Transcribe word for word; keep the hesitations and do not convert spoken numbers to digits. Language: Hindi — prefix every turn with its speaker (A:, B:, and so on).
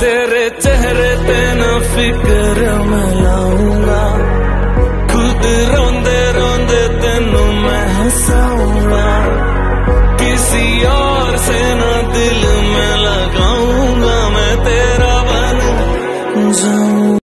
A: तेरे चेहरे पे न फिक्र मैं लाऊंगा, खुद रोंदे रोंदे तेनू मैं हंसाऊंगा, किसी और से न दिल में लगाऊंगा, मैं तेरा बन जाऊंगा।